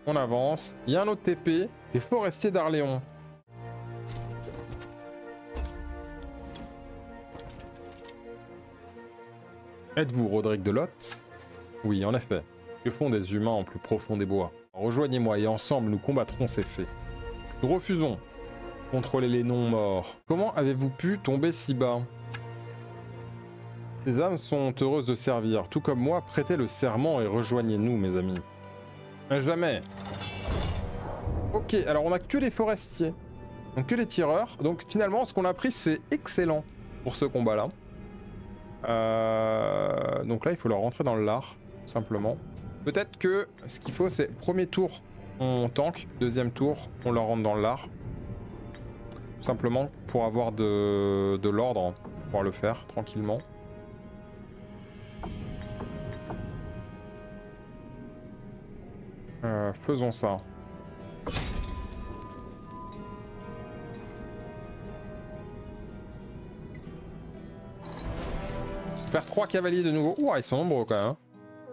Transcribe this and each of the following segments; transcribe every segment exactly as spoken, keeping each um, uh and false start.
On avance. Il y a un autre T P. Les forestiers d'Arléon. Êtes-vous Roderick de Lot? Oui, en effet. Que font des humains en plus profond des bois? Rejoignez-moi et ensemble nous combattrons ces faits. Nous refusons. Contrôlez les non-morts. Comment avez-vous pu tomber si bas? Ces âmes sont heureuses de servir. Tout comme moi, prêtez le serment et rejoignez-nous, mes amis. Jamais. Ok, alors on a que les forestiers. Donc que les tireurs. Donc finalement, ce qu'on a pris, c'est excellent pour ce combat-là. Euh... Donc là, il faut leur rentrer dans le lard, tout simplement. Peut-être que ce qu'il faut, c'est premier tour, on tank. Deuxième tour, on leur rentre dans le lard. Tout simplement pour avoir de, de l'ordre, pour pouvoir le faire tranquillement. Euh, faisons ça. Faire trois cavaliers de nouveau. Ouah, ils sont nombreux quand même. Hein.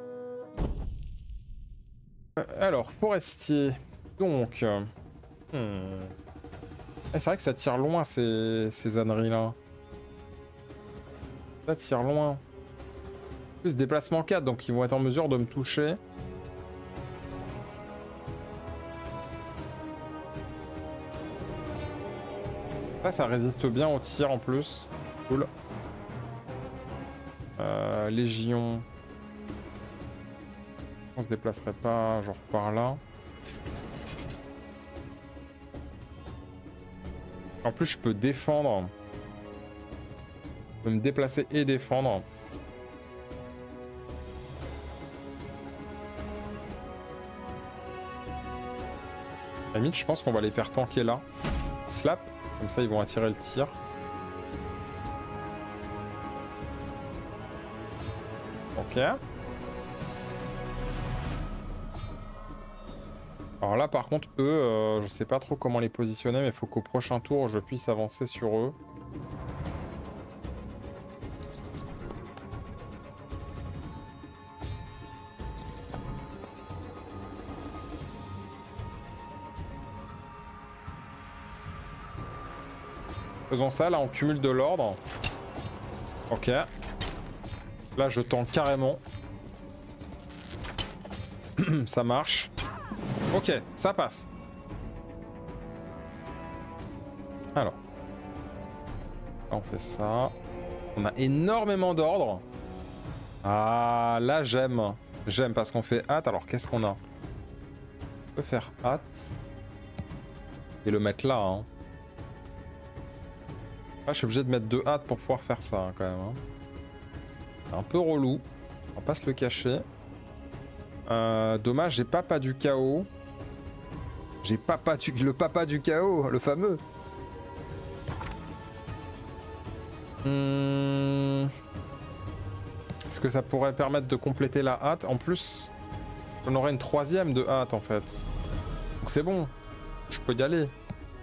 Euh, alors, forestier. Donc... Euh, hmm. eh, c'est vrai que ça tire loin ces, ces âneries-là. Ça tire loin. En plus, déplacement quatre, donc ils vont être en mesure de me toucher. Là, ça résiste bien au tir en plus. Cool. Euh, Légion. On se déplacerait pas genre par là. En plus, je peux défendre. Je peux me déplacer et défendre. À la limite, je pense qu'on va les faire tanker là. Slap. Comme ça, ils vont attirer le tir. Ok. Alors là, par contre, eux, euh, je sais pas trop comment les positionner, mais il faut qu'au prochain tour, je puisse avancer sur eux. Faisons ça, là on cumule de l'ordre. Ok. Là je tente carrément. Ça marche. Ok, ça passe. Alors. Là on fait ça. On a énormément d'ordre. Ah là j'aime. J'aime parce qu'on fait hâte. Alors qu'est-ce qu'on a? On peut faire hâte. Et le mettre là, hein. Ah, je suis obligé de mettre deux hâtes pour pouvoir faire ça hein, quand même. Hein. C'est un peu relou. On va pas se le cacher. Euh, dommage, j'ai papa du chaos. J'ai papa du... le papa du chaos, le fameux. Hum... Est-ce que ça pourrait permettre de compléter la hâte? En plus, on aurait une troisième de hâte en fait. Donc c'est bon. Je peux y aller.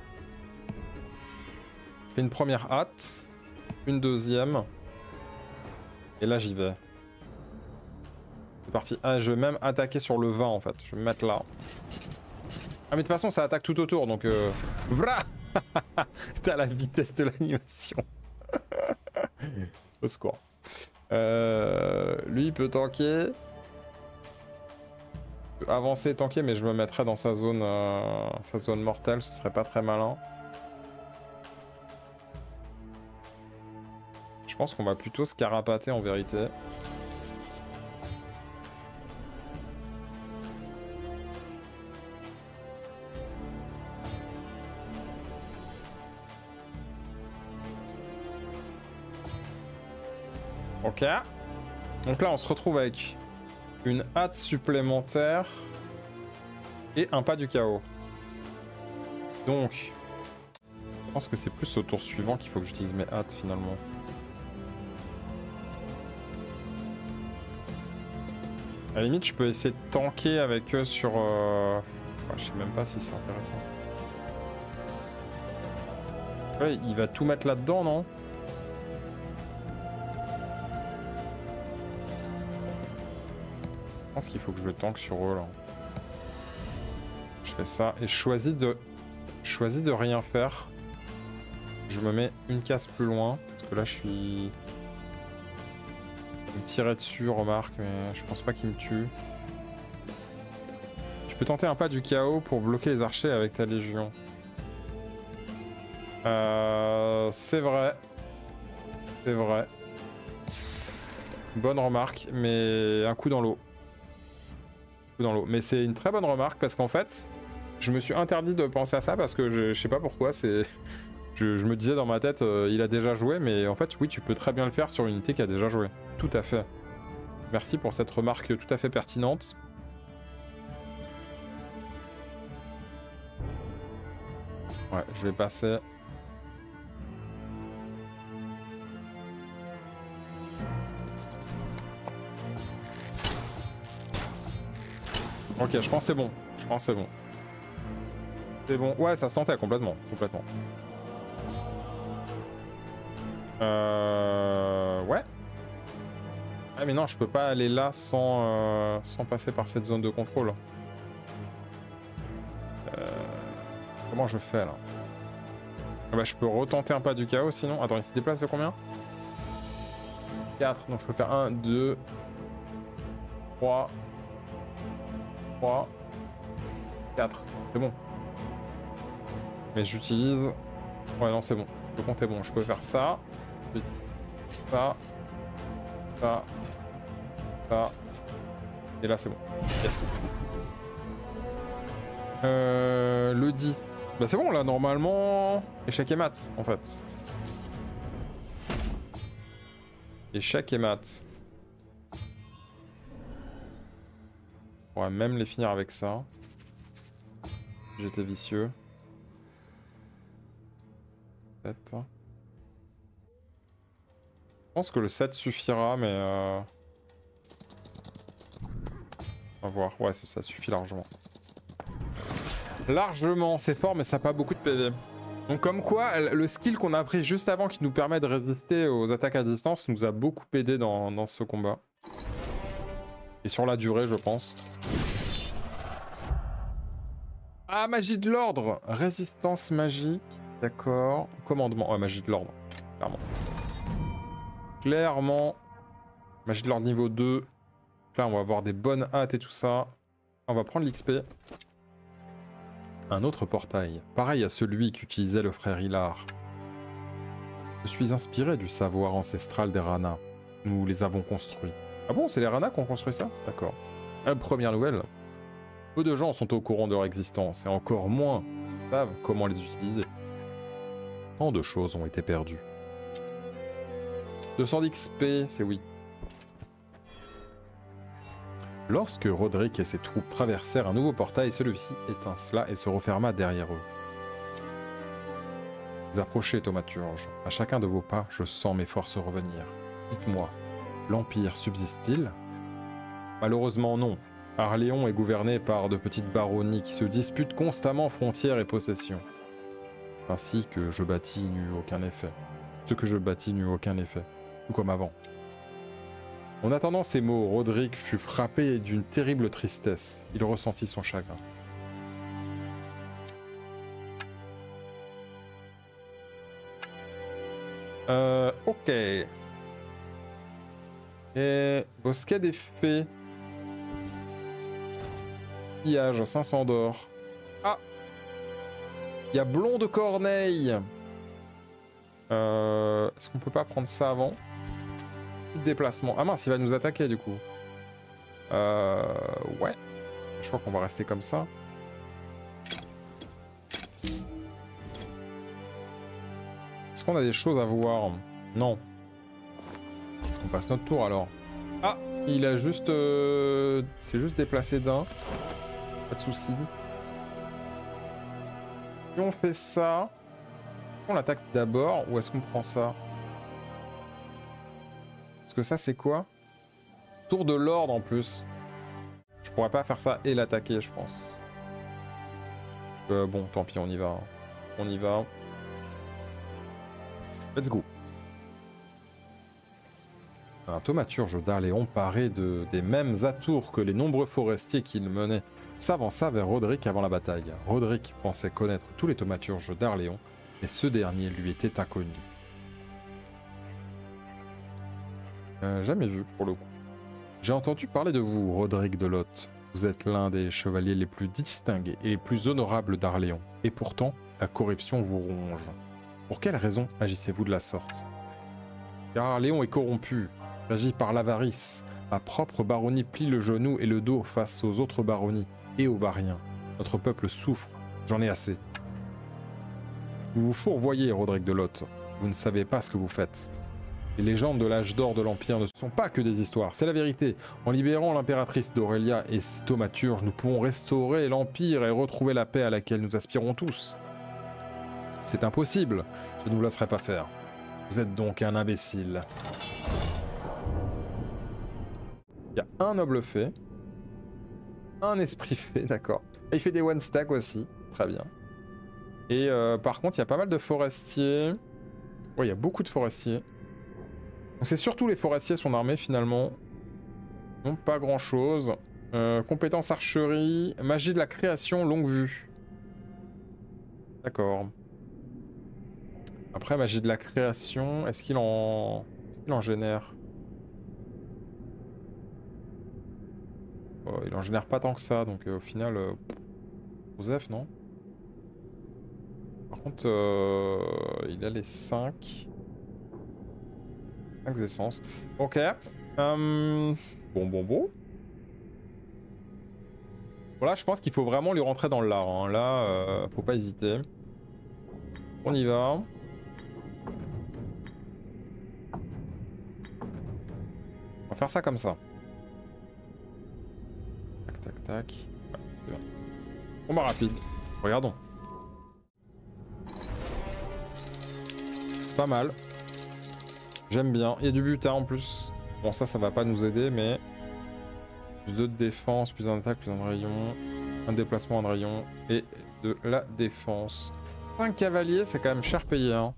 Une première hâte, une deuxième, et là j'y vais. C'est parti. Ah, je vais même attaquer sur le vingt en fait. Je vais me mettre là. Ah mais de toute façon ça attaque tout autour donc... Euh... Vra T'as la vitesse de l'animation. Au secours. Euh... Lui il peut tanker. Il peut avancer et tanker mais je me mettrais dans sa zone, euh... sa zone mortelle, ce serait pas très malin. Je pense qu'on va plutôt se carapater en vérité. Ok. Donc là on se retrouve avec une hâte supplémentaire et un pas du chaos. Donc je pense que c'est plus au tour suivant qu'il faut que j'utilise mes hâtes finalement. À la limite, je peux essayer de tanker avec eux sur... Euh... Enfin, je sais même pas si c'est intéressant. Ouais, il va tout mettre là-dedans, non? Je pense qu'il faut que je le tank sur eux, là. Je fais ça et je choisis de, je choisis de rien faire. Je me mets une case plus loin parce que là je suis... Il me tirait dessus, remarque, mais je pense pas qu'il me tue. Tu peux tenter un pas du chaos pour bloquer les archers avec ta légion. Euh, c'est vrai. C'est vrai. Bonne remarque, mais un coup dans l'eau. Dans l'eau. Mais c'est une très bonne remarque parce qu'en fait, je me suis interdit de penser à ça parce que je, je sais pas pourquoi, c'est... Je, je me disais dans ma tête, euh, il a déjà joué, mais en fait, oui, tu peux très bien le faire sur une unité qui a déjà joué. Tout à fait. Merci pour cette remarque tout à fait pertinente. Ouais, je vais passer. Ok, je pense c'est bon. Je pense c'est bon. C'est bon. Ouais, ça se sentait complètement. Complètement. Euh... Ouais. Ah mais non, je peux pas aller là sans, euh, sans passer par cette zone de contrôle. Euh... Comment je fais là? Ah bah je peux retenter un pas du chaos sinon. Attends, il se déplace de combien? quatre. Donc je peux faire un, deux, trois, trois, quatre. C'est bon. Mais j'utilise... Ouais non c'est bon. Le compte est bon. Je peux faire ça. Ça. Ça. Ça. Et là c'est bon. Yes. Euh, le dix. Bah c'est bon là normalement. Échec et mat en fait. Échec et mat. On pourrait même les finir avec ça. J'étais vicieux. sept. Je pense que le sept suffira mais... Euh... On va voir. Ouais ça suffit largement. Largement, c'est fort mais ça n'a pas beaucoup de P V. Donc comme quoi, le skill qu'on a pris juste avant qui nous permet de résister aux attaques à distance nous a beaucoup aidé dans, dans ce combat. Et sur la durée je pense. Ah, magie de l'ordre. Résistance magique, d'accord. Commandement, ouais magie de l'ordre, clairement. Clairement. Magie de l'ordre niveau deux. Là on va avoir des bonnes hâtes et tout ça. On va prendre l'X P. Un autre portail, pareil à celui qu'utilisait le frère Hilar. Je suis inspiré du savoir ancestral des Rana. Nous les avons construits. Ah bon, c'est les Rana qui ont construit ça? D'accord. Euh, première nouvelle. Peu de gens sont au courant de leur existence, et encore moins savent comment les utiliser. Tant de choses ont été perdues. deux cents d'X P, c'est oui. Lorsque Roderick et ses troupes traversèrent un nouveau portail, celui-ci étincela et se referma derrière eux. Vous approchez, thaumaturge. À chacun de vos pas, je sens mes forces revenir. Dites-moi, l'Empire subsiste-t-il? Malheureusement non. Arléon est gouverné par de petites baronnies qui se disputent constamment frontières et possessions. Ainsi que je bâtis n'eut aucun effet. Ce que je bâtis n'eut aucun effet, tout comme avant. En attendant ces mots, Roderick fut frappé d'une terrible tristesse. Il ressentit son chagrin. Euh, ok. Et bosquet des fées. Pillage, cinq cents d'or. Ah! Il y a Blond de Corneille. Euh, Est-ce qu'on peut pas prendre ça avant? Déplacement. Ah mince, il va nous attaquer du coup. Euh, ouais. Je crois qu'on va rester comme ça. Est-ce qu'on a des choses à voir? Non. On passe notre tour alors. Ah, il a juste... Euh... C'est juste déplacé d'un. Pas de soucis. Si on fait ça... On l'attaque d'abord ou est-ce qu'on prend ça? Parce que ça c'est quoi? Tour de l'ordre en plus. Je pourrais pas faire ça et l'attaquer je pense. Euh, bon tant pis on y va. On y va. Let's go. Un thaumaturge d'Arléon paré de, des mêmes atours que les nombreux forestiers qu'il menait s'avança vers Roderick avant la bataille. Roderick pensait connaître tous les thaumaturges d'Arléon, mais ce dernier lui était inconnu. Euh, jamais vu, pour le coup. J'ai entendu parler de vous, Roderick de Lot. Vous êtes l'un des chevaliers les plus distingués et les plus honorables d'Arléon. Et pourtant, la corruption vous ronge. Pour quelle raison agissez-vous de la sorte? Car Arléon est corrompu, régi par l'avarice. Ma propre baronnie plie le genou et le dos face aux autres baronnies et aux Bariens. Notre peuple souffre, j'en ai assez. Vous vous fourvoyez, Roderick de Lot. Vous ne savez pas ce que vous faites. Les légendes de l'âge d'or de l'Empire ne sont pas que des histoires, c'est la vérité. En libérant l'impératrice d'Aurélia et ses thaumaturges, nous pouvons restaurer l'Empire et retrouver la paix à laquelle nous aspirons tous. C'est impossible, je ne vous laisserai pas faire. Vous êtes donc un imbécile. Il y a un noble fait, un esprit fait, d'accord. Et il fait des one stack aussi, très bien. Et euh, par contre, il y a pas mal de forestiers. Ouais, il y a beaucoup de forestiers. Donc c'est surtout les forestiers sont armés finalement. Non, pas grand chose. Euh, compétence archerie, magie de la création, longue vue. D'accord. Après, magie de la création, est-ce qu'il en... Est-ce qu'il en génère? Oh, il en génère pas tant que ça, donc euh, au final... Euh... Joseph, non? Par contre, euh... il a les cinq... cinq essences. Ok. Euh... Bon, bon, bon. Voilà, je pense qu'il faut vraiment lui rentrer dans l'art. Hein. Là, euh, faut pas hésiter. On y va. On va faire ça comme ça. Tac, tac, tac. Ouais, c'est bien. Combat rapide. Regardons. C'est pas mal. J'aime bien. Il y a du butin en plus. Bon, ça, ça va pas nous aider, mais... Plus de défense, plus un attaque, plus un rayon. Un déplacement, un rayon. Et de la défense. cinq cavaliers, c'est quand même cher payé, hein.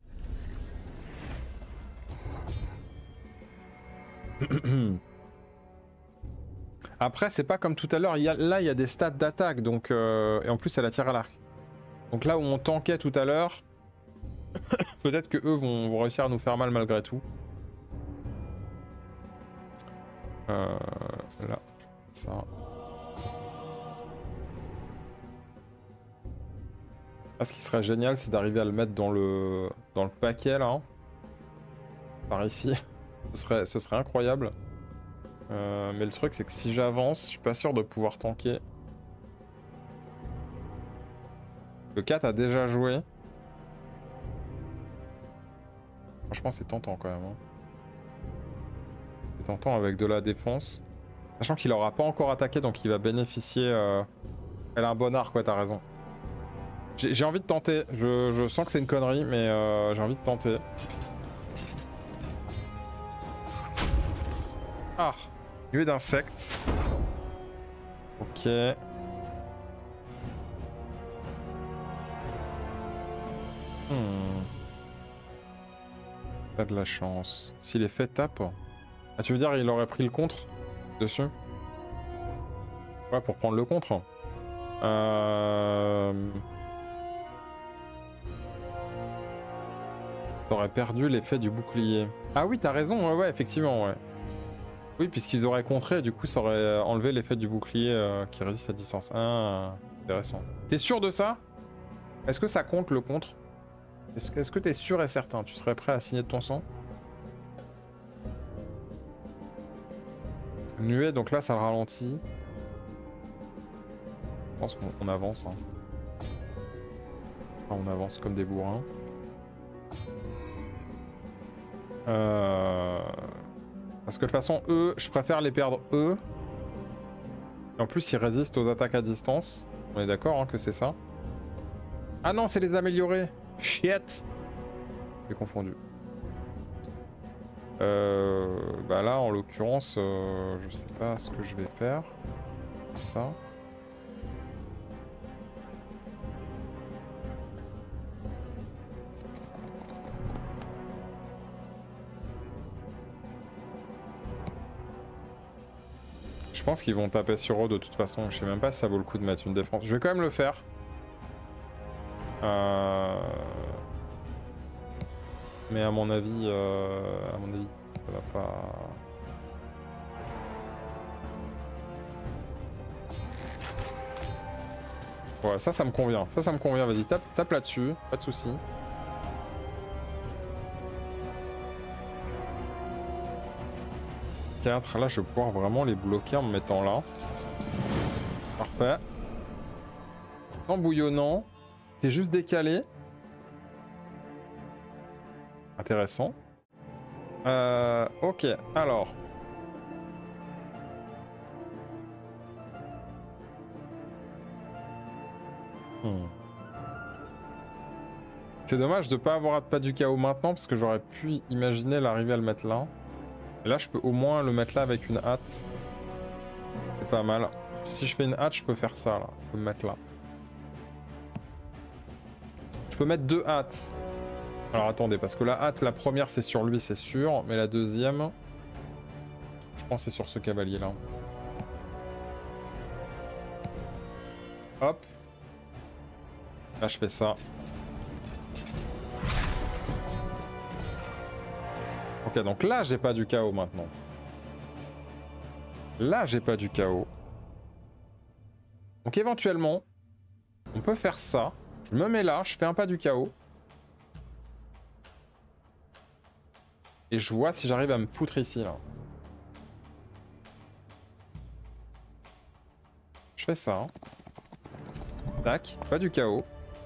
Après, c'est pas comme tout à l'heure. Là, il y a des stats d'attaque. donc euh, Et en plus, elle a tiré à l'arc. Donc là où on tankait tout à l'heure... Peut-être que eux vont, vont réussir à nous faire mal malgré tout. Euh, là, ça. Ah, ce qui serait génial, c'est d'arriver à le mettre dans le dans le paquet là, par ici. Ce serait, ce serait incroyable. Euh, mais le truc, c'est que si j'avance, je suis pas sûr de pouvoir tanker. Le quatre a déjà joué. Franchement, c'est tentant quand même. Hein. C'est tentant avec de la défense. Sachant qu'il aura pas encore attaqué, donc il va bénéficier... Euh... Elle a un bon arc, ouais, t'as raison. J'ai envie de tenter. Je, je sens que c'est une connerie, mais euh, j'ai envie de tenter. Ah, nuée d'insectes. Ok. Hmm. Pas de la chance. Si l'effet tape... Ah, tu veux dire il aurait pris le contre dessus? Ouais, pour prendre le contre. Euh... T'aurais perdu l'effet du bouclier. Ah oui, t'as raison, ouais, ouais, effectivement, ouais. Oui, puisqu'ils auraient contré, du coup, ça aurait enlevé l'effet du bouclier euh, qui résiste à distance. Ah, intéressant. T'es sûr de ça? Est-ce que ça compte le contre? Est-ce est-ce que t'es sûr et certain? Tu serais prêt à signer de ton sang? Nuée, donc là, ça le ralentit. Je pense qu'on avance. Hein. Enfin, on avance comme des bourrins. Euh... Parce que de toute façon, eux, je préfère les perdre eux. Et en plus, ils résistent aux attaques à distance. On est d'accord hein, que c'est ça. Ah non, c'est les améliorer. Shit. J'ai confondu. Euh, bah là, en l'occurrence, euh, je sais pas ce que je vais faire. Ça. Je Je pense qu'ils vont taper sur eux de toute façon. Je sais même pas si ça vaut le coup de mettre une défense. Je vais quand même le faire. Euh... Mais à mon avis, euh... à mon avis, ça va pas... Ouais, ça, ça me convient. Ça, ça me convient. Vas-y, tape, tape là-dessus. Pas de soucis. quatre. Là, je vais pouvoir vraiment les bloquer en me mettant là. Parfait. En bouillonnant. C'est juste décalé. Intéressant. Euh, ok, alors. Hmm. C'est dommage de ne pas avoir pas du chaos maintenant parce que j'aurais pu imaginer l'arriver à le mettre là. Et là, je peux au moins le mettre là avec une hâte. C'est pas mal. Si je fais une hâte, je peux faire ça là. Je peux me mettre là. Je peux mettre deux hâtes. Alors attendez, parce que la hâte, la première c'est sur lui, c'est sûr. Mais la deuxième, je pense c'est sur ce cavalier là. Hop. Là je fais ça. Ok, donc là j'ai pas du chaos maintenant. Là j'ai pas du chaos. Donc éventuellement, on peut faire ça. Je me mets là, je fais un pas du chaos. Et je vois si j'arrive à me foutre ici là. Je fais ça. Tac, pas du chaos.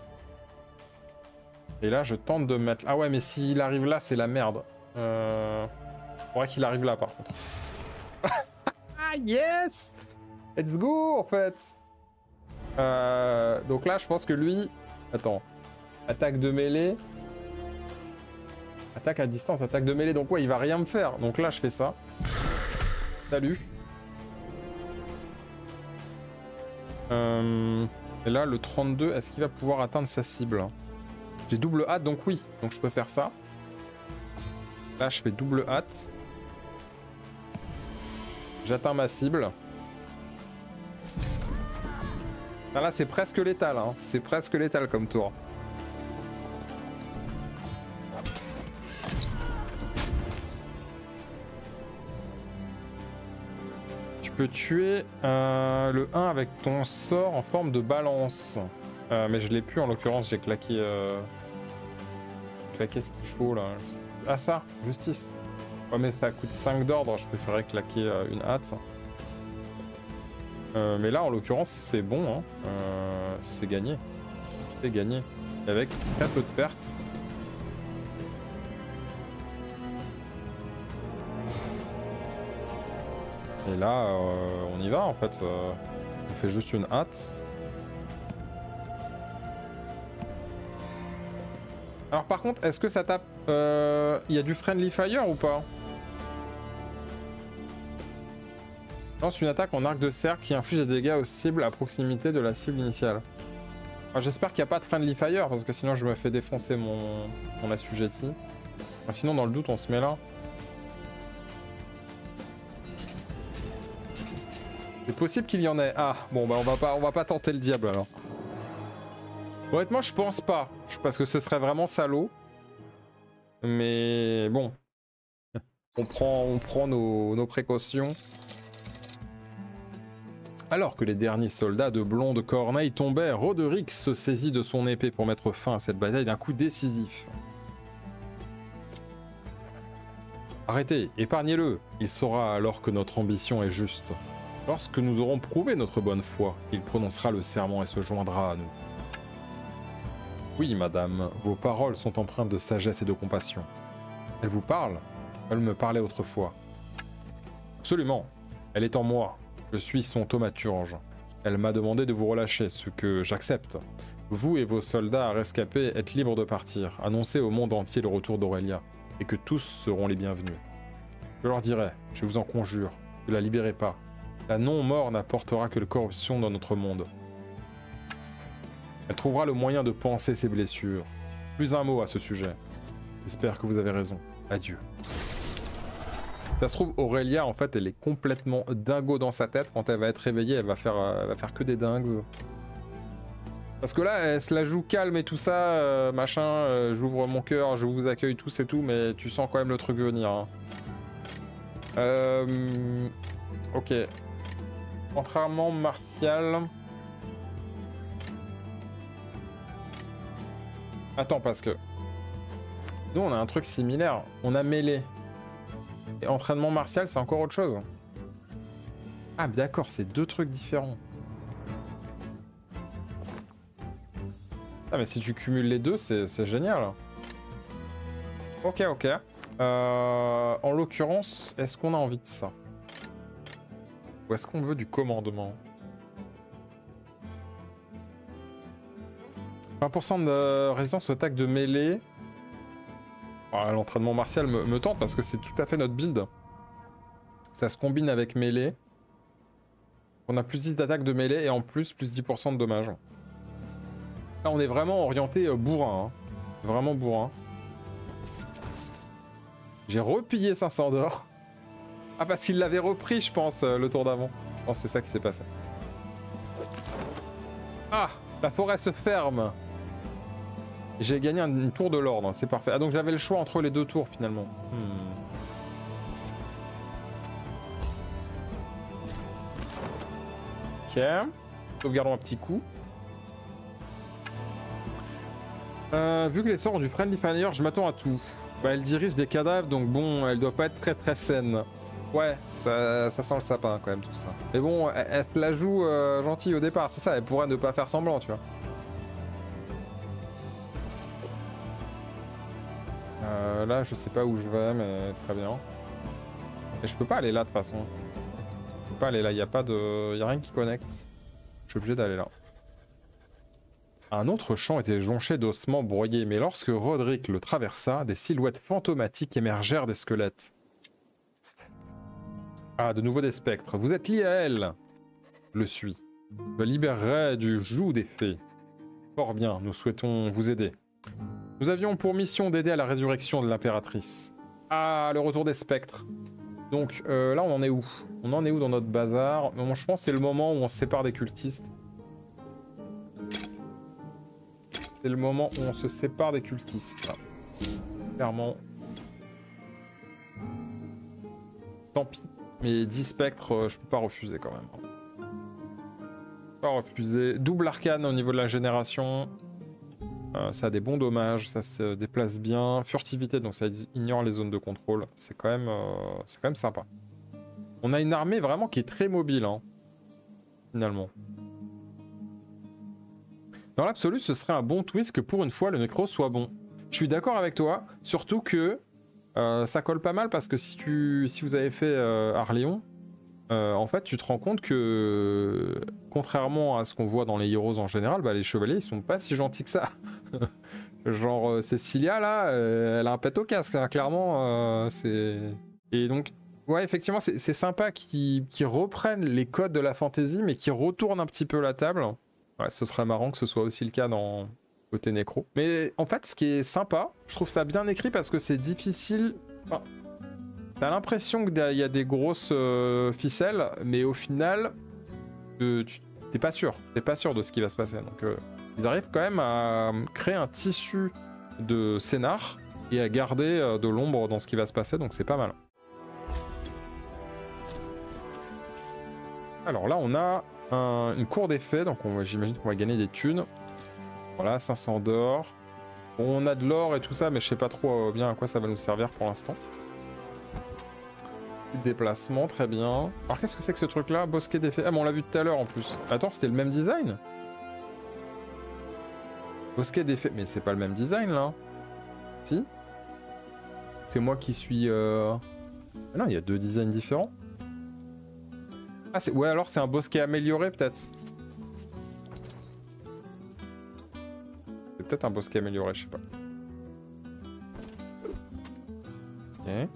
Et là je tente de mettre... Ah ouais, mais s'il arrive là, c'est la merde. Euh... Faudrait qu'il arrive là par contre. Ah yes! Let's go en fait. Euh... Donc là je pense que lui... Attends. Attaque de mêlée. Attaque à distance, attaque de mêlée. Donc ouais, il va rien me faire. Donc là je fais ça. Salut. Euh... Et là le trente-deux, est-ce qu'il va pouvoir atteindre sa cible? J'ai double hâte donc oui. Donc je peux faire ça. Là je fais double hâte. J'atteins ma cible. Ah, là c'est presque létal, hein. C'est presque létal comme tour. Tu peux tuer euh, le un avec ton sort en forme de balance. Euh, mais je l'ai plus en l'occurrence, j'ai claqué, euh... claqué ce qu'il faut là. Ah ça, justice. Ouais mais ça coûte cinq d'ordre, je préférais claquer euh, une hâte. Euh, mais là en l'occurrence c'est bon, hein. euh, c'est gagné. C'est gagné. Et avec très peu de pertes. Et là euh, on y va en fait. Euh, on fait juste une hâte. Alors par contre, est-ce que ça tape... Il euh, y a du Friendly Fire ou pas? Lance une attaque en arc de cercle qui inflige des dégâts aux cibles à proximité de la cible initiale. J'espère qu'il n'y a pas de Friendly Fire parce que sinon je me fais défoncer mon, mon assujetti. Enfin, sinon dans le doute on se met là. C'est possible qu'il y en ait. Ah bon bah on va pas, on va pas tenter le diable alors. Honnêtement, je pense pas, parce que ce serait vraiment salaud. Mais bon, on prend, on prend nos, nos précautions. Alors que les derniers soldats de blonde corneille tombaient, Roderick se saisit de son épée pour mettre fin à cette bataille d'un coup décisif. Arrêtez, épargnez-le. Il saura alors que notre ambition est juste. Lorsque nous aurons prouvé notre bonne foi, il prononcera le serment et se joindra à nous. Oui, madame, vos paroles sont empreintes de sagesse et de compassion. Elle vous parle? Elle me parlait autrefois. Absolument. Elle est en moi. Je suis son thaumaturge. Elle m'a demandé de vous relâcher, ce que j'accepte. Vous et vos soldats rescapés êtes libres de partir. Annoncez au monde entier le retour d'Aurélia, et que tous seront les bienvenus. Je leur dirai, je vous en conjure, ne la libérez pas. La non-mort n'apportera que la corruption dans notre monde. Elle trouvera le moyen de panser ses blessures. Plus un mot à ce sujet. J'espère que vous avez raison. Adieu. Ça se trouve, Aurélia, en fait, elle est complètement dingo dans sa tête. Quand elle va être réveillée, elle va faire, euh, elle va faire que des dingues. Parce que là, elle se la joue calme et tout ça, euh, machin, euh, j'ouvre mon cœur, je vous accueille tous et tout, mais tu sens quand même le truc venir. Hein. Euh... Ok. Contrairement martial... Attends, parce que... Nous, on a un truc similaire. On a mêlée. Et entraînement martial, c'est encore autre chose. Ah, d'accord, c'est deux trucs différents. Ah, mais si tu cumules les deux, c'est génial. Ok, ok. Euh, en l'occurrence, est-ce qu'on a envie de ça? Ou est-ce qu'on veut du commandement? vingt pour cent de résistance aux attaques de mêlée. Ah, l'entraînement martial me, me tente parce que c'est tout à fait notre build. Ça se combine avec mêlée. On a plus dix d'attaque de mêlée et en plus, plus dix pour cent de dommages. Là, on est vraiment orienté euh, bourrin. Hein. Vraiment bourrin. J'ai repillé cinq cents d'or. Ah, parce qu'il l'avait repris, je pense, euh, le tour d'avant. Je pense que c'est ça qui s'est passé. Ah, la forêt se ferme. J'ai gagné une tour de l'ordre, c'est parfait. Ah, donc j'avais le choix entre les deux tours, finalement. Hmm. Ok. Sauvegardons un petit coup. Euh, vu que les sorts ont du Friendly Fire, je m'attends à tout. Bah, elle dirige des cadavres, donc bon, elle doit pas être très très saine. Ouais, ça, ça sent le sapin quand même tout ça. Mais bon, elle, elle se la joue euh, gentille au départ, c'est ça, elle pourrait ne pas faire semblant, tu vois. Euh, là, je sais pas où je vais, mais très bien. Et je peux pas aller là de toute façon. Je peux pas aller là, il y a pas de... y a rien qui connecte. Je suis obligé d'aller là. Un autre champ était jonché d'ossements broyés, mais lorsque Roderick le traversa, des silhouettes fantomatiques émergèrent des squelettes. Ah, de nouveau des spectres. Vous êtes lié à elle. Le suis. Je me libérerai du joug des fées. Fort bien, nous souhaitons vous aider. Nous avions pour mission d'aider à la résurrection de l'impératrice. Ah, le retour des spectres. Donc euh, là, on en est où? On en est où dans notre bazar? Bon, je pense que c'est le moment où on se sépare des cultistes. C'est le moment où on se sépare des cultistes. Là. Clairement. Tant pis. Mais dix spectres, euh, je peux pas refuser quand même. Je peux pas refuser. Double arcane au niveau de la génération. Euh, ça a des bons dommages, ça se déplace bien. Furtivité, donc ça ignore les zones de contrôle. C'est quand même, euh, c'est quand même sympa. On a une armée vraiment qui est très mobile, hein, finalement. Dans l'absolu, ce serait un bon twist que pour une fois, le nécro soit bon. Je suis d'accord avec toi, surtout que euh, ça colle pas mal parce que si, tu, si vous avez fait euh, Arléon, euh, en fait, tu te rends compte que, contrairement à ce qu'on voit dans les Heroes en général, bah, les chevaliers, ils sont pas si gentils que ça. Genre, euh, Cecilia, là, euh, elle a un pet au casque, hein, clairement. Euh, c'est... Et donc, ouais, effectivement, c'est sympa qu'ils qu'ils reprennent les codes de la fantasy, mais qu'ils retournent un petit peu la table. Ouais, ce serait marrant que ce soit aussi le cas dans côté nécro. Mais en fait, ce qui est sympa, je trouve ça bien écrit parce que c'est difficile... Enfin, t'as l'impression qu'il y a des grosses euh, ficelles, mais au final, euh, tu t'es pas sûr. T'es pas sûr de ce qui va se passer. Donc, euh, ils arrivent quand même à créer un tissu de scénar et à garder euh, de l'ombre dans ce qui va se passer, donc c'est pas mal. Alors là, on a un, une cour d'effet, donc j'imagine qu'on va gagner des thunes. Voilà, cinq cents d'or. Bon, on a de l'or et tout ça, mais je sais pas trop bien à quoi ça va nous servir pour l'instant. Déplacement, très bien. Alors qu'est-ce que c'est que ce truc là? Bosquet d'effet. Ah mais on l'a vu tout à l'heure en plus. Attends, c'était le même design? Bosquet d'effet. Mais c'est pas le même design là. Si? C'est moi qui suis... Euh... Ah non, il y a deux designs différents. Ah c'est... Ouais, alors c'est un bosquet amélioré peut-être. C'est peut-être un bosquet amélioré, je sais pas. Ok.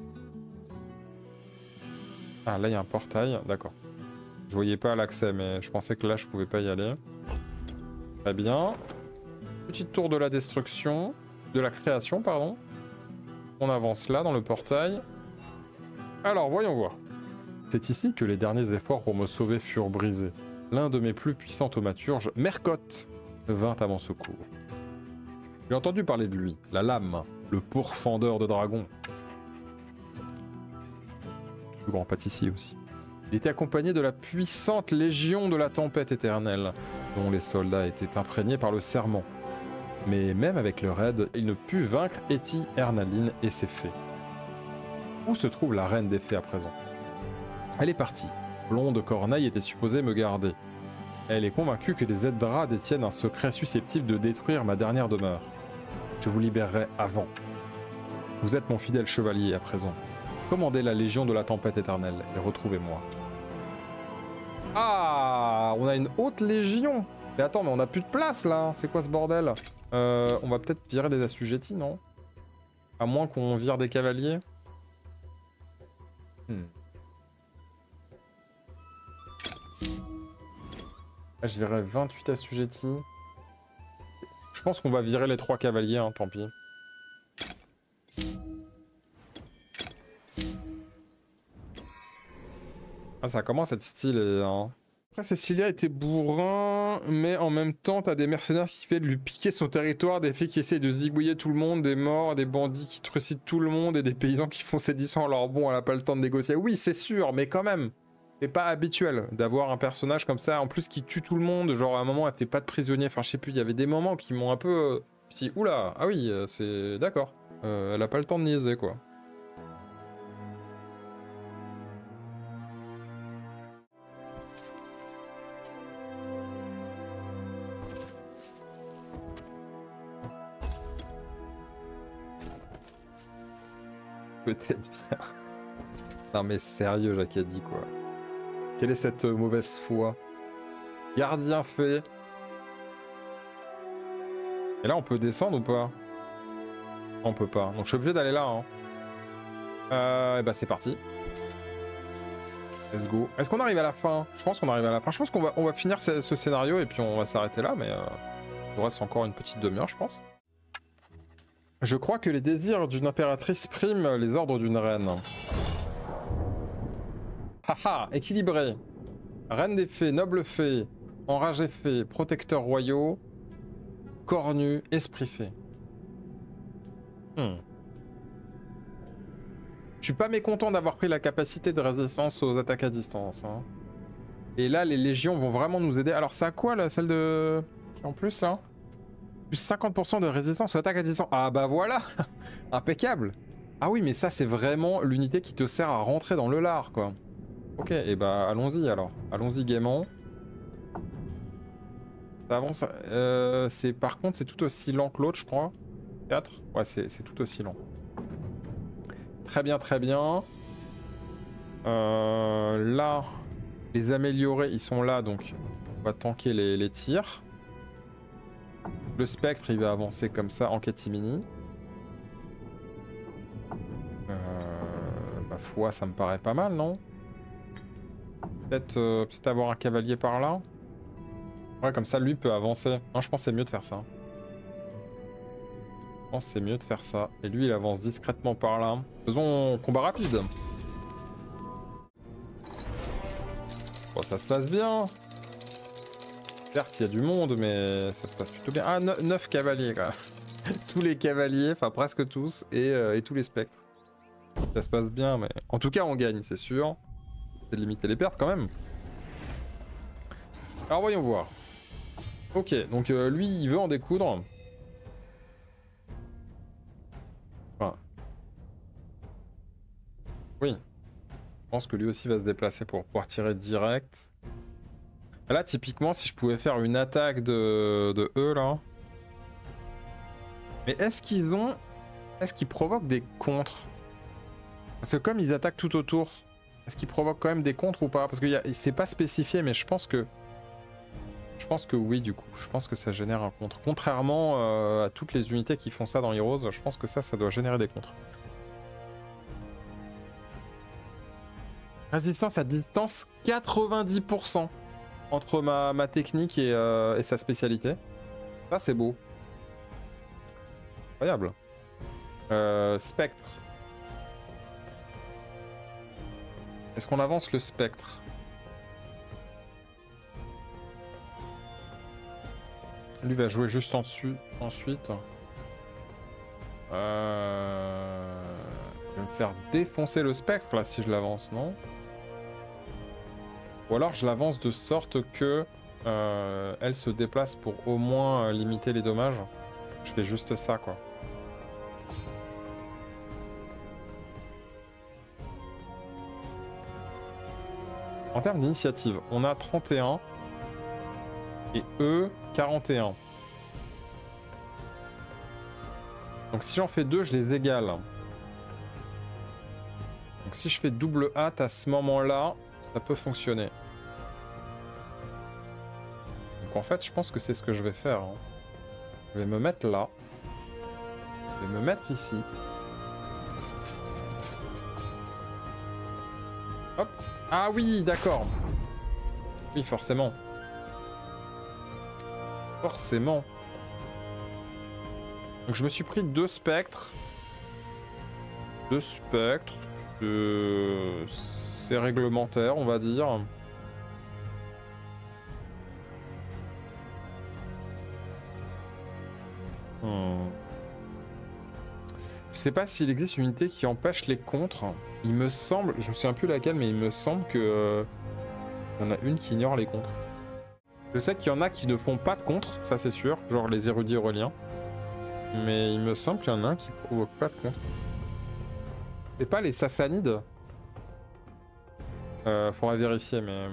Ah, là, il y a un portail. D'accord. Je voyais pas l'accès, mais je pensais que là, je pouvais pas y aller. Très bien. Petite tour de la destruction. De la création, pardon. On avance là, dans le portail. Alors, voyons voir. C'est ici que les derniers efforts pour me sauver furent brisés. L'un de mes plus puissants thaumaturges, Mercotte, vint à mon secours. J'ai entendu parler de lui, la lame, le pourfendeur de dragons. Le grand pâtissier aussi. Il était accompagné de la puissante légion de la tempête éternelle, dont les soldats étaient imprégnés par le serment. Mais même avec le raid, il ne put vaincre Eti Ernaline et ses fées. Où se trouve la reine des fées à présent? Elle est partie. Blonde Corneille était supposée me garder. Elle est convaincue que les Eddra détiennent un secret susceptible de détruire ma dernière demeure. Je vous libérerai avant. Vous êtes mon fidèle chevalier à présent. Commandez la Légion de la Tempête éternelle et retrouvez-moi. Ah, on a une haute légion. Mais attends, mais on a plus de place là. C'est quoi ce bordel? euh, On va peut-être virer des assujettis, non? À moins qu'on vire des cavaliers. Hmm. Là, je virerai vingt-huit assujettis. Je pense qu'on va virer les trois cavaliers, hein, tant pis. Ah, ça commence à être stylé, hein. Après, Cecilia était bourrin, mais en même temps, t'as des mercenaires qui viennent lui piquer son territoire, des filles qui essayent de zigouiller tout le monde, des morts, des bandits qui trucident tout le monde, et des paysans qui font sédition. Alors bon, elle a pas le temps de négocier. Oui, c'est sûr, mais quand même, c'est pas habituel d'avoir un personnage comme ça, en plus qui tue tout le monde. Genre, à un moment, elle fait pas de prisonnier. Enfin, je sais plus, il y avait des moments qui m'ont un peu... Euh, si, oula, ah oui, c'est... D'accord. Euh, elle a pas le temps de niaiser, quoi. Peut-être bien. Non mais sérieux, Jacadi, quoi. Quelle est cette euh, mauvaise foi? Gardien fait. Et là, on peut descendre ou pas? On peut pas. Donc je suis obligé d'aller là. Hein. Euh, et bah c'est parti. Let's go. Est-ce qu'on arrive à la fin? Je pense qu'on arrive à la fin. Je pense qu'on va, on va finir ce, ce scénario et puis on va s'arrêter là. Mais euh, il reste encore une petite demi-heure, je pense. Je crois que les désirs d'une impératrice priment les ordres d'une reine. Haha, équilibré. Reine des fées, noble fée, enragé fée, protecteurs royaux, cornu, esprit fée. Hmm. Je suis pas mécontent d'avoir pris la capacité de résistance aux attaques à distance. Hein. Et là, les légions vont vraiment nous aider. Alors, c'est à quoi, là, celle de... En plus, là plus cinquante pour cent de résistance aux attaques à distance. Ah bah voilà. Impeccable. Ah oui, mais ça, c'est vraiment l'unité qui te sert à rentrer dans le lard, quoi. Ok, et bah allons-y, alors. Allons-y gaiement. Ça avance. Euh, c'est, par contre, c'est tout aussi lent que l'autre, je crois. quatre. Ouais, c'est tout aussi lent. Très bien, très bien. Euh, là, les améliorés, ils sont là, donc on va tanker les, les tirs. Le spectre, il va avancer comme ça en catimini. Euh, ma foi, ça me paraît pas mal, non? Peut-être euh, peut-être avoir un cavalier par là. Ouais, comme ça, lui peut avancer. Non, je pense que c'est mieux de faire ça. Je pense que c'est mieux de faire ça. Et lui, il avance discrètement par là. Faisons combat rapide. Bon, ça se passe bien. Certes, il y a du monde, mais ça se passe plutôt bien. Ah, neuf cavaliers, quoi. Tous les cavaliers, enfin presque tous, et, euh, et tous les spectres. Ça se passe bien, mais... En tout cas, on gagne, c'est sûr. C'est de limiter les pertes, quand même. Alors, voyons voir. Ok, donc euh, lui, il veut en découdre. Enfin... Oui. Je pense que lui aussi va se déplacer pour pouvoir tirer direct. Là, typiquement, si je pouvais faire une attaque de, de eux, là... Mais est-ce qu'ils ont... Est-ce qu'ils provoquent des contres? Parce que comme ils attaquent tout autour, est-ce qu'ils provoquent quand même des contres ou pas? Parce que c'est pas spécifié, mais je pense que... Je pense que oui, du coup. Je pense que ça génère un contre. Contrairement euh, à toutes les unités qui font ça dans Heroes, je pense que ça, ça doit générer des contres. Résistance à distance, quatre-vingt-dix pour cent. Entre ma, ma technique et, euh, et sa spécialité. Ça, c'est beau. Incroyable. Euh, spectre. Est-ce qu'on avance le spectre? Lui va jouer juste en dessus ensuite. Euh... Je vais me faire défoncer le spectre là si je l'avance, non? Ou alors je l'avance de sorte que euh, elle se déplace pour au moins euh, limiter les dommages. Je fais juste ça quoi. En termes d'initiative, on a trente et un et eux quarante et un. Donc si j'en fais deux, je les égale. Donc si je fais double hâte à ce moment-là, ça peut fonctionner. Donc en fait, je pense que c'est ce que je vais faire. Hein. Je vais me mettre là. Je vais me mettre ici. Hop. Ah oui, d'accord. Oui, forcément. Forcément. Donc je me suis pris deux spectres. Deux spectres. Euh, c'est réglementaire, on va dire. Hmm. Je sais pas s'il existe une unité qui empêche les contres. Il me semble, je me souviens plus laquelle, mais il me semble que euh, il y en a une qui ignore les contres. Je sais qu'il y en a qui ne font pas de contres, ça c'est sûr, genre les érudits aureliens. Mais il me semble qu'il y en a un qui provoque pas de contres. C'est pas les sassanides? Euh, faudra vérifier, mais...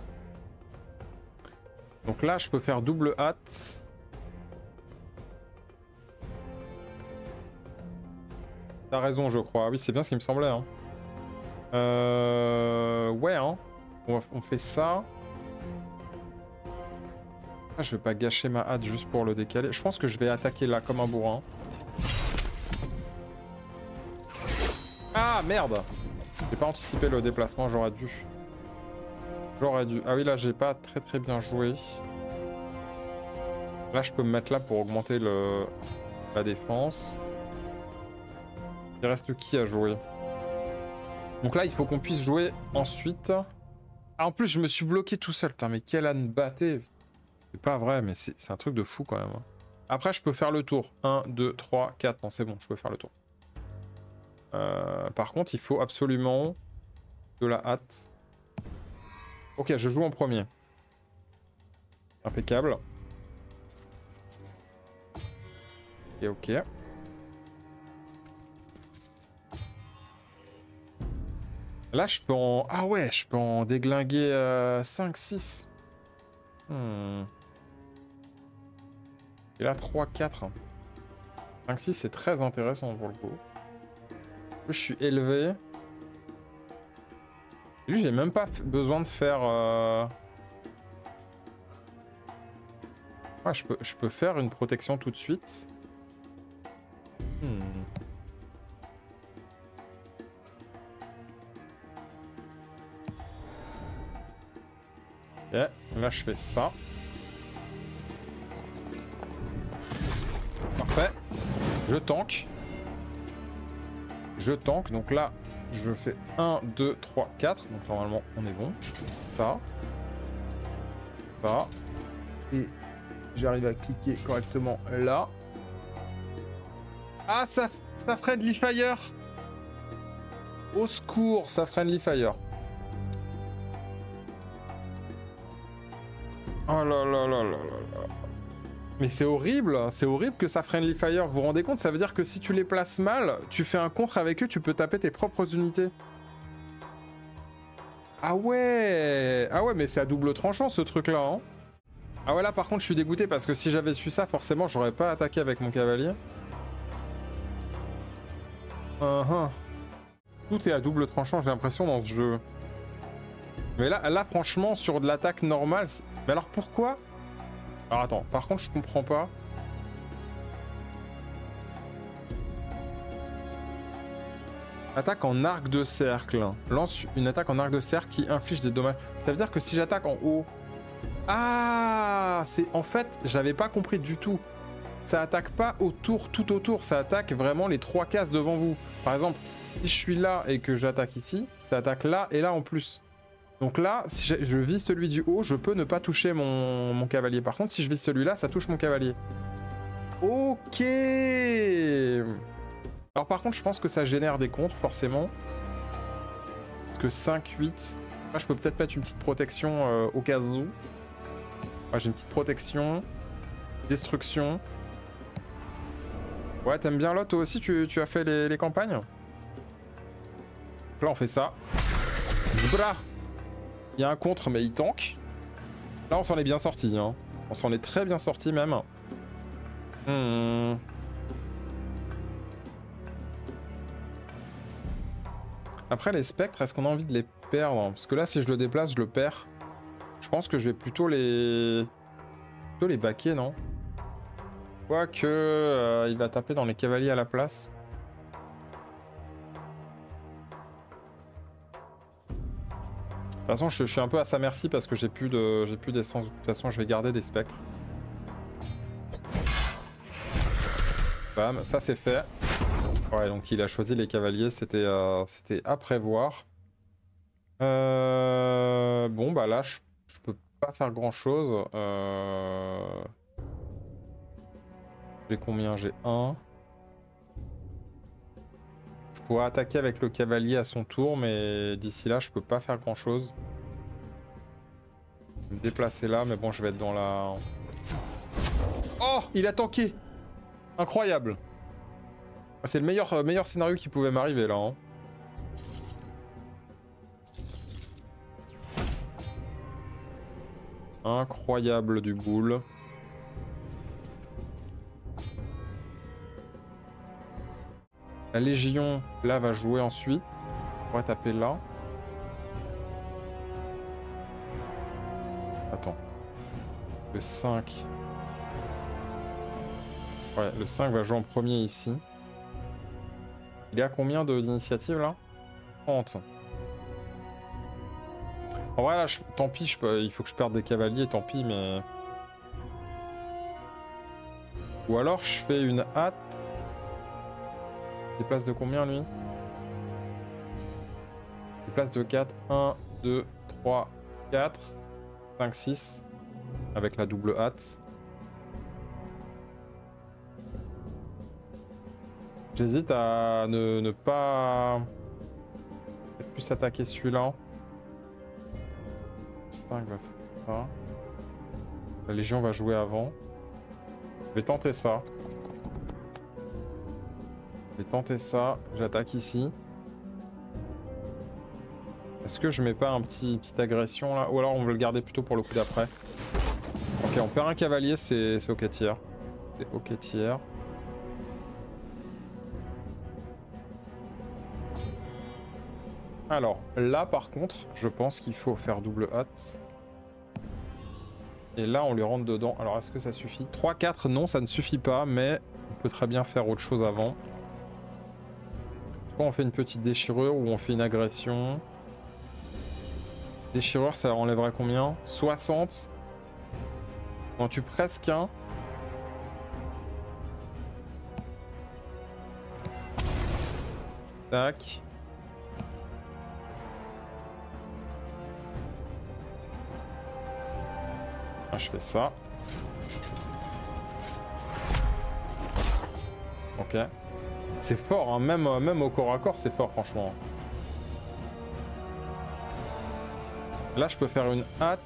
Donc là, je peux faire double hâte. T'as raison, je crois. Oui, c'est bien ce qui me semblait. Hein. Euh... Ouais, hein. On, on fait ça. Ah, je vais pas gâcher ma hâte juste pour le décaler. Je pense que je vais attaquer là comme un bourrin. Ah, merde! J'ai pas anticipé le déplacement, j'aurais dû. J'aurais dû. Ah oui, là, j'ai pas très très bien joué. Là, je peux me mettre là pour augmenter le... la défense. Il reste qui à jouer? Donc là, il faut qu'on puisse jouer ensuite. Ah, en plus, je me suis bloqué tout seul. Putain, mais quel âne batté! C'est pas vrai, mais c'est un truc de fou quand même. Après, je peux faire le tour. un, deux, trois, quatre. Non, c'est bon, je peux faire le tour. Euh, par contre, il faut absolument de la hâte. Ok, je joue en premier. Impeccable. Et ok. Là, je peux en... Ah ouais, je peux en déglinguer euh, cinq, six. Hmm. Et là, trois, quatre. cinq, six, c'est très intéressant pour le coup. Je suis élevé. Lui, j'ai même pas besoin de faire... Euh... Ouais, je peux, je peux faire une protection tout de suite. Hmm. Ok, là je fais ça. Parfait. Je tank. Je tank, donc là je fais un, deux, trois, quatre. Donc normalement on est bon. Je fais ça. Ça. Et j'arrive à cliquer correctement là. Ah, ça, ça friendly fire. Au secours, ça friendly fire. Oh là là là là là là. Mais c'est horrible, c'est horrible que ça friendly fire. Vous vous rendez compte? Ça veut dire que si tu les places mal, tu fais un contre avec eux, tu peux taper tes propres unités. Ah ouais. Ah ouais, mais c'est à double tranchant ce truc là, hein. Ah ouais, là par contre je suis dégoûté parce que si j'avais su ça, forcément j'aurais pas attaqué avec mon cavalier. Uh-huh. Tout est à double tranchant, j'ai l'impression, dans ce jeu. Mais là, là franchement, sur de l'attaque normale... Mais alors pourquoi? Alors attends, par contre je comprends pas. Attaque en arc de cercle. Lance une attaque en arc de cercle qui inflige des dommages. Ça veut dire que si j'attaque en haut... Ah, c'est en fait, j'avais pas compris du tout. Ça attaque pas autour, tout autour. Ça attaque vraiment les trois cases devant vous. Par exemple, si je suis là et que j'attaque ici, Ça attaque là et là en plus. Donc là, si je, je vis celui du haut, je peux ne pas toucher mon, mon cavalier. Par contre, si je vis celui-là, ça touche mon cavalier. Ok. Alors par contre, je pense que ça génère des contres, forcément. Parce que cinq, huit... Là, je peux peut-être mettre une petite protection euh, au cas où. Ouais, j'ai une petite protection. Destruction. Ouais, t'aimes bien là, toi aussi, tu, tu as fait les, les campagnes? Donc là, on fait ça. Zbra. Il y a un contre, mais il tank. Là, on s'en est bien sorti. Hein. On s'en est très bien sorti, même. Hmm. Après, les spectres, est-ce qu'on a envie de les perdre? Parce que là, si je le déplace, je le perds. Je pense que je vais plutôt les... Plutôt les baquer, non? Quoique, euh, il va taper dans les cavaliers à la place. De toute façon, je, je suis un peu à sa merci parce que j'ai plus de, j'ai plus d'essence. De toute façon, je vais garder des spectres. Bam, ça c'est fait. Ouais, donc il a choisi les cavaliers, c'était euh, c'était à prévoir. Euh, bon, bah là, je, je peux pas faire grand chose. Euh... J'ai combien? J'ai un. Je pourrais attaquer avec le cavalier à son tour, mais d'ici là, je peux pas faire grand chose. Je vais me déplacer là, mais bon, je vais être dans la... Oh, il a tanké! Incroyable! C'est le meilleur, euh, meilleur scénario qui pouvait m'arriver là. Hein. Incroyable du boule. La Légion, là, va jouer ensuite. On pourrait taper là. Attends. Le cinq. Ouais, le cinq va jouer en premier ici. Il est à combien d'initiative là? trente. En vrai, là, je... tant pis, je peux... il faut que je perde des cavaliers, tant pis, mais... Ou alors, je fais une hâte. Des places de combien, lui? Des places de quatre. un, deux, trois, quatre, cinq, six. Avec la double hâte. J'hésite à ne, ne pas... Peut-être plus attaquer celui-là. cinq va faire ça. La Légion va jouer avant. Je vais tenter ça. Je vais tenter ça. J'attaque ici. Est-ce que je mets pas un petit petite agression là? Ou alors on veut le garder plutôt pour le coup d'après. Ok, on perd un cavalier, c'est ok tiers. C'est ok tiers. Alors, là par contre, je pense qu'il faut faire double hâte. Et là, on lui rentre dedans. Alors, est-ce que ça suffit? trois, quatre, non, ça ne suffit pas, mais on peut très bien faire autre chose avant. Soit on fait une petite déchirure ou on fait une agression. Déchirure, ça enlèverait combien? soixante. On en tue presque un. Tac. Ah, je fais ça. Ok. C'est fort, hein. même, même au corps à corps, c'est fort, franchement. Là, je peux faire une hâte.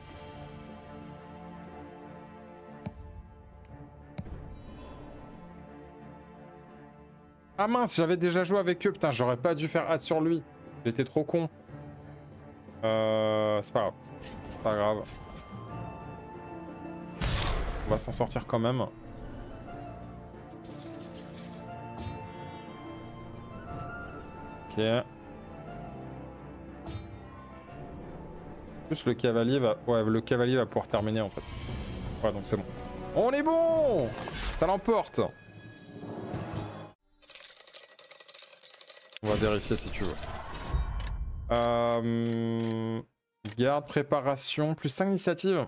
Ah mince, j'avais déjà joué avec eux. Putain, j'aurais pas dû faire hâte sur lui. J'étais trop con. Euh, c'est pas grave. C'est pas grave. On va s'en sortir quand même. Ok. Plus le cavalier va... Ouais, le cavalier va pouvoir terminer en fait. Ouais, donc c'est bon. On est bon! Ça l'emporte! On va vérifier si tu veux. Euh... Garde, préparation, plus cinq initiatives.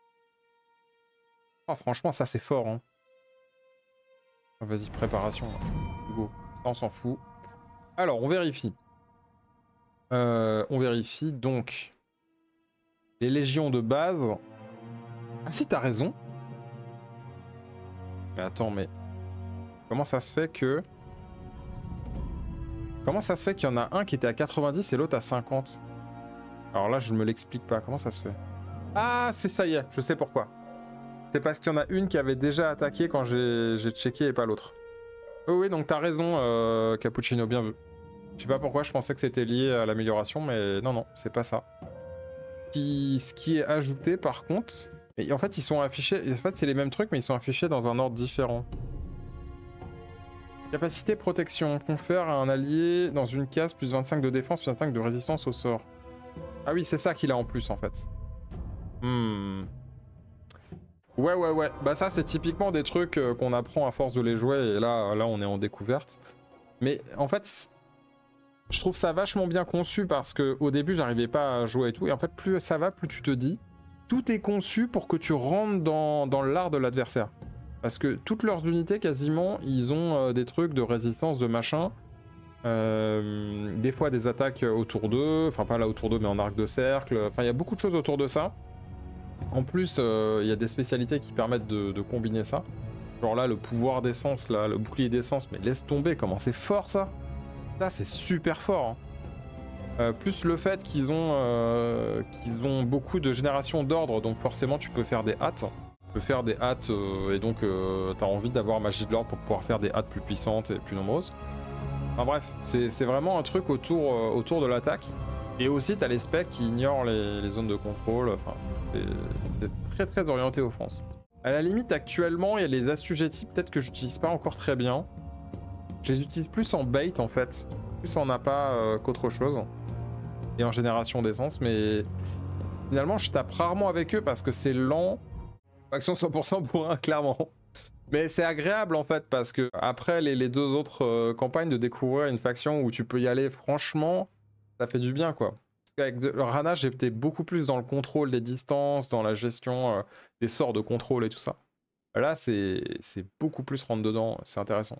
Oh, franchement, ça c'est fort. Hein. Oh, vas-y, préparation. Go. Ça, on s'en fout. Alors, on vérifie. Euh, on vérifie donc. Les légions de base. Ah si, t'as raison. Mais attends, mais... Comment ça se fait que... Comment ça se fait qu'il y en a un qui était à quatre-vingt-dix et l'autre à cinquante? Alors là, je ne me l'explique pas. Comment ça se fait? Ah, c'est ça y est. Je sais pourquoi. C'est parce qu'il y en a une qui avait déjà attaqué quand j'ai checké et pas l'autre. Oh oui, donc t'as raison, euh, Cappuccino, bien vu. Je sais pas pourquoi, je pensais que c'était lié à l'amélioration, mais non, non, c'est pas ça. Qui... Ce qui est ajouté, par contre... Et en fait, ils sont affichés... En fait, c'est les mêmes trucs, mais ils sont affichés dans un ordre différent. Capacité protection. Confère à un allié dans une case plus vingt-cinq de défense, plus vingt-cinq de résistance au sort. Ah oui, c'est ça qu'il a en plus, en fait. Hmm... Ouais, ouais, ouais. Bah ça, c'est typiquement des trucs euh, qu'on apprend à force de les jouer, et là, là, on est en découverte. Mais en fait, je trouve ça vachement bien conçu, parce que au début, j'arrivais pas à jouer et tout, et en fait, plus ça va, plus tu te dis, tout est conçu pour que tu rentres dans, dans l'art de l'adversaire. Parce que toutes leurs unités, quasiment, ils ont euh, des trucs de résistance, de machin. Euh, des fois, des attaques autour d'eux, enfin pas là autour d'eux, mais en arc de cercle. Enfin, il y a beaucoup de choses autour de ça. En plus, il euh, y a des spécialités qui permettent de, de combiner ça. Genre là, le pouvoir d'essence, là, le bouclier d'essence, mais laisse tomber, comment c'est fort ça. Ça, c'est super fort. Hein. Euh, plus le fait qu'ils ont, euh, qu'ils ont beaucoup de génération d'ordre, donc forcément tu peux faire des hâtes. Tu peux faire des hâtes, euh, et donc euh, tu as envie d'avoir magie de l'ordre pour pouvoir faire des hâtes plus puissantes et plus nombreuses. Enfin bref, c'est vraiment un truc autour, euh, autour de l'attaque. Et aussi, tu as les specs qui ignorent les, les zones de contrôle. Enfin, c'est très très orienté offense. À la limite, actuellement, il y a les assujettis, peut-être que j'utilise pas encore très bien. Je les utilise plus en bait en fait. Plus en appât euh, qu'autre chose. Et en génération d'essence, mais finalement, je tape rarement avec eux parce que c'est lent. Action cent pour cent pour un, clairement. Mais c'est agréable en fait, parce que après les, les deux autres euh, campagnes, de découvrir une faction où tu peux y aller franchement. Ça fait du bien, quoi. Parce qu'avec le Rana, j'étais beaucoup plus dans le contrôle des distances, dans la gestion euh, des sorts de contrôle et tout ça. Là, c'est beaucoup plus rentre dedans, c'est intéressant.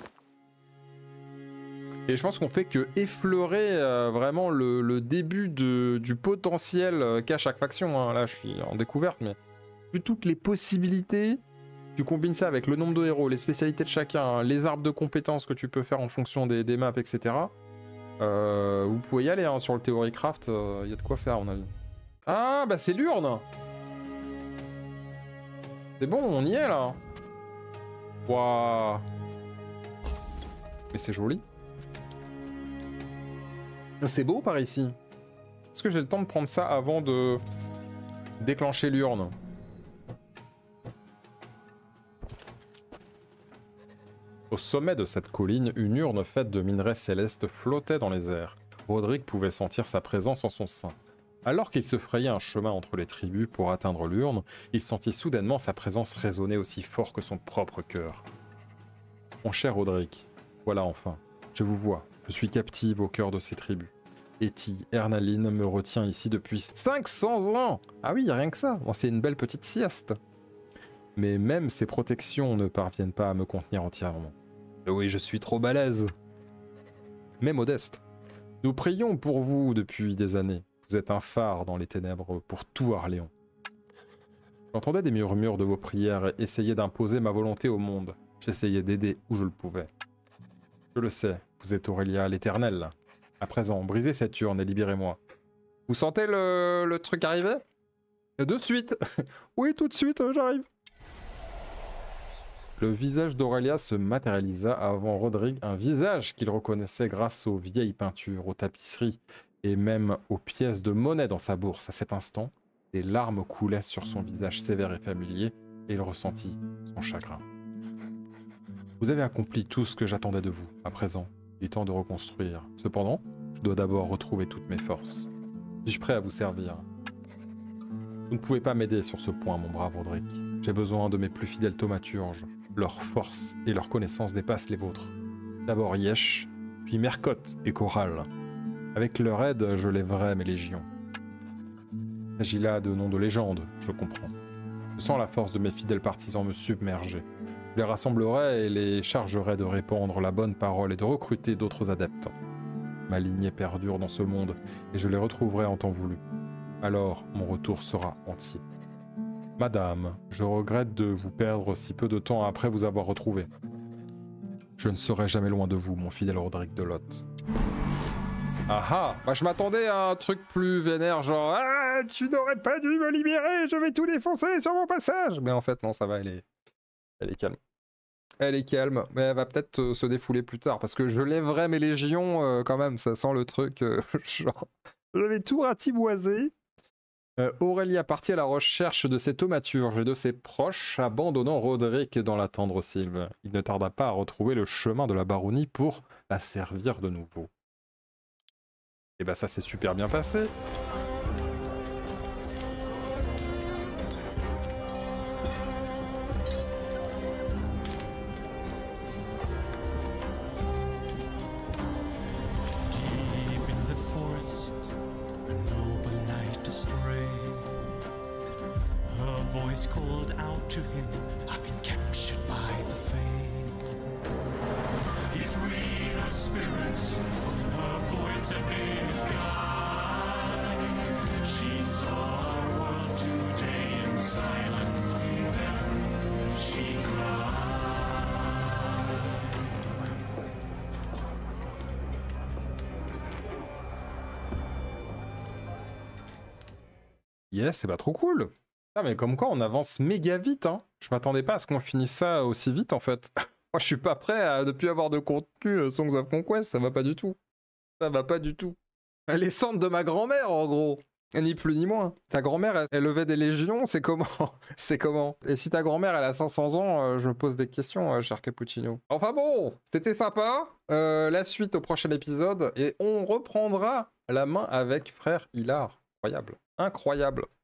Et je pense qu'on fait que effleurer euh, vraiment le, le début de, du potentiel qu'a chaque faction. Hein. Là, je suis en découverte, mais vu toutes les possibilités, tu combines ça avec le nombre de héros, les spécialités de chacun, hein, les arbres de compétences que tu peux faire en fonction des, des maps, et cetera. Euh, vous pouvez y aller hein, sur le Theorycraft, il euh, y a de quoi faire à mon avis. Ah bah c'est l'urne. C'est bon, on y est là. Waouh. Mais c'est joli. C'est beau par ici. Est-ce que j'ai le temps de prendre ça avant de déclencher l'urne? Au sommet de cette colline, une urne faite de minerais célestes flottait dans les airs. Roderick pouvait sentir sa présence en son sein. Alors qu'il se frayait un chemin entre les tribus pour atteindre l'urne, il sentit soudainement sa présence résonner aussi fort que son propre cœur. Mon cher Roderick, voilà enfin, je vous vois, je suis captive au cœur de ces tribus. Etty, Ernaline me retient ici depuis cinq cents ans. Ah oui, rien que ça, bon, c'est une belle petite sieste. Mais même ces protections ne parviennent pas à me contenir entièrement. Oui, je suis trop balèze. Mais modeste. Nous prions pour vous depuis des années. Vous êtes un phare dans les ténèbres pour tout Arléon. J'entendais des murmures de vos prières et essayais d'imposer ma volonté au monde. J'essayais d'aider où je le pouvais. Je le sais, vous êtes Aurélia l'Éternelle. À présent, brisez cette urne et libérez-moi. Vous sentez le, le truc arriver? De suite. Oui, tout de suite, j'arrive. Le visage d'Aurélia se matérialisa avant Roderick, un visage qu'il reconnaissait grâce aux vieilles peintures, aux tapisseries et même aux pièces de monnaie dans sa bourse. À cet instant, des larmes coulaient sur son visage sévère et familier et il ressentit son chagrin. Vous avez accompli tout ce que j'attendais de vous. À présent, il est temps de reconstruire. Cependant, je dois d'abord retrouver toutes mes forces. Suis-je prêt à vous servir? Vous ne pouvez pas m'aider sur ce point, mon brave Roderick. J'ai besoin de mes plus fidèles thaumaturges. Leur force et leur connaissance dépassent les vôtres. D'abord Yesh, puis Mercotte et Coral. Avec leur aide, je lèverai mes légions. Il s'agit là de noms de légende, je comprends. Je sens la force de mes fidèles partisans me submerger. Je les rassemblerai et les chargerai de répandre la bonne parole et de recruter d'autres adeptes. Ma lignée perdure dans ce monde, et je les retrouverai en temps voulu. Alors, mon retour sera entier. Madame, je regrette de vous perdre si peu de temps après vous avoir retrouvé. Je ne serai jamais loin de vous, mon fidèle Roderick de Lot. Ah ah, bah, je m'attendais à un truc plus vénère, genre « Ah, tu n'aurais pas dû me libérer, je vais tout défoncer sur mon passage !» Mais en fait, non, ça va, elle est, elle est calme. Elle est calme, mais elle va peut-être euh, se défouler plus tard, parce que je lèverai mes légions euh, quand même, ça sent le truc, euh, genre... Je vais tout ratiboiser. Euh, Aurélia partit à la recherche de ses thaumaturges et de ses proches, abandonnant Roderick dans la tendre Sylve. Il ne tarda pas à retrouver le chemin de la baronnie pour la servir de nouveau. Et bah ça s'est super bien passé. Called out to him, I've been captured by the Fae. He freed her spirit, her voice had made his guide. She saw our world today in silently, then she cried. Yes, c'est pas trop cool. Ah mais comme quoi on avance méga vite, hein. Je m'attendais pas à ce qu'on finisse ça aussi vite en fait. Moi je suis pas prêt à ne plus avoir de contenu euh, Songs of Conquest, ça va pas du tout. Ça va pas du tout. Les cendres de ma grand-mère en gros. Ni plus ni moins. Ta grand-mère elle, elle levait des légions, c'est comment? C'est comment? Et si ta grand-mère elle a cinq cents ans, euh, je me pose des questions, euh, cher Cappuccino. Enfin bon, c'était sympa. Euh, la suite au prochain épisode et on reprendra la main avec frère Hilar. Incroyable. Incroyable.